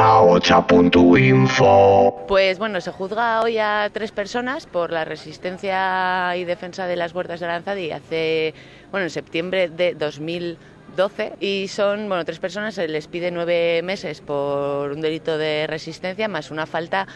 ahocha.info. Pues bueno, se juzga hoy a 3 personas por la resistencia y defensa de las huertas de Aranzadi en septiembre de 2012, y son 3 personas. Se les pide 9 meses por un delito de resistencia más una falta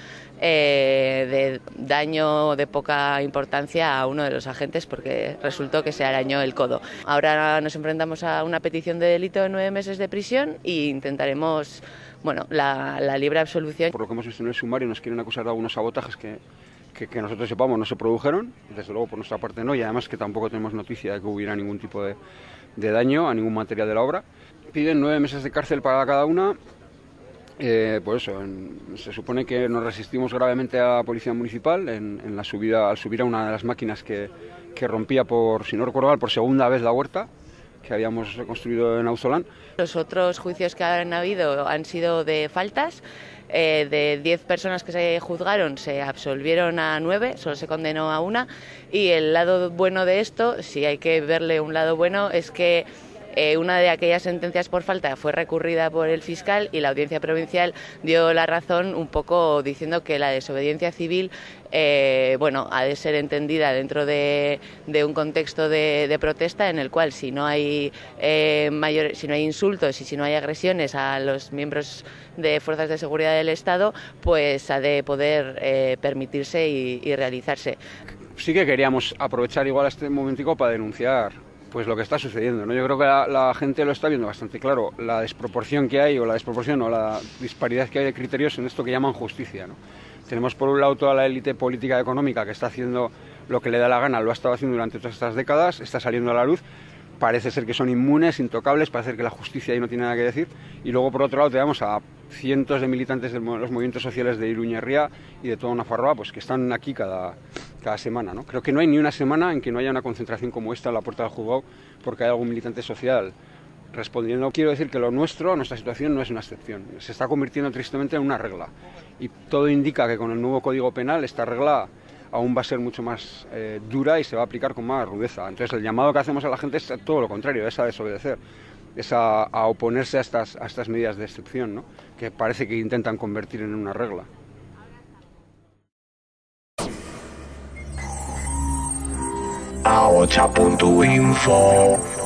de daño de poca importancia a uno de los agentes porque resultó que se arañó el codo. Ahora nos enfrentamos a una petición de delito de 9 meses de prisión e intentaremos la libre absolución. Por lo que hemos visto en el sumario, nos quieren acusar de algunos sabotajes que nosotros sepamos no se produjeron, desde luego por nuestra parte no, y además que tampoco tenemos noticia de que hubiera ningún tipo de daño a ningún material de la obra. Piden 9 meses de cárcel para cada una. Por eso, se supone que nos resistimos gravemente a la policía municipal al subir a una de las máquinas que rompía, si no recuerdo mal, por segunda vez la huerta que habíamos reconstruido en Auzolán. Los otros juicios que han habido han sido de faltas. De 10 personas que se juzgaron se absolvieron a 9, solo se condenó a 1, y el lado bueno de esto, si hay que verle un lado bueno, es que una de aquellas sentencias por falta fue recurrida por el fiscal y la Audiencia Provincial dio la razón un poco diciendo que la desobediencia civil ha de ser entendida dentro de un contexto de protesta en el cual si no hay insultos y si no hay agresiones a los miembros de fuerzas de seguridad del Estado, pues ha de poder permitirse y realizarse. Sí que queríamos aprovechar igual este momentico para denunciar pues lo que está sucediendo, ¿no? Yo creo que la gente lo está viendo bastante claro, la desproporción que hay, o la disparidad que hay de criterios en esto que llaman justicia, ¿no? Tenemos por un lado toda la élite política y económica que está haciendo lo que le da la gana, lo ha estado haciendo durante todas estas décadas, está saliendo a la luz, parece ser que son inmunes, intocables, parece ser que la justicia ahí no tiene nada que decir, y luego por otro lado tenemos a cientos de militantes de los movimientos sociales de Iruña Herria y de toda Nafarroa, pues que están aquí cada semana, ¿no? Creo que no hay ni una semana en que no haya una concentración como esta en la puerta del juzgado porque hay algún militante social respondiendo. Quiero decir que nuestra situación no es una excepción, se está convirtiendo tristemente en una regla, y todo indica que con el nuevo Código Penal esta regla aún va a ser mucho más dura y se va a aplicar con más rudeza. Entonces el llamado que hacemos a la gente es todo lo contrario, es a desobedecer, es a oponerse a estas medidas de excepción, ¿no? Que parece que intentan convertir en una regla. ahocha.info